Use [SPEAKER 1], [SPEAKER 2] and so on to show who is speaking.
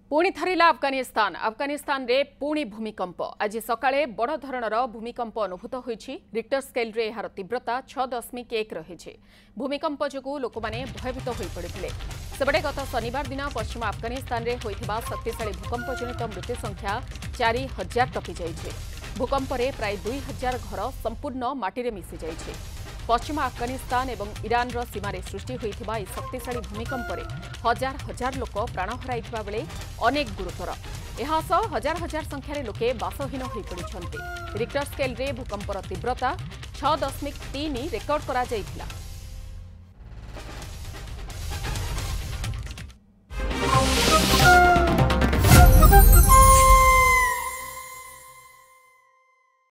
[SPEAKER 1] पुणी थरिला अफगानिस्तान अफगानिस्तान रे पुणी भूमिकंप आज सकाळे बड़ धरणर भूमिकंप अनुभूत होईछि। रिक्टर स्केल रे एहार तीव्रता 6.1 रही। भूमिकंप जोगु लोक माने भयभीत होई पड़िथिले। सेबडे गत शनिवार दिन पश्चिम अफगानिस्तान रे होइथिबा शक्तिशाली भूकंप जनित मृत्यु संख्या 4000 टपी जाइछे। भूकंप रे प्राय 2000 घर संपूर्ण माटी रे मिसि जाइछे। पश्चिम अफगानिस्तान और ईरान सीमार सृष्टि होइथिबा ई शक्तिशाली भूमिकंप रे हजार हजार लोक प्राण हराइथिबा बेले अनेक गुरुतर। एहा सह हजार हजार संख्यार लोके बासहीन होई पड़िछन्ते। रिक्टर स्केल रे भूकंपर तीव्रता 6.3 रेकर्ड करा जाइथिला।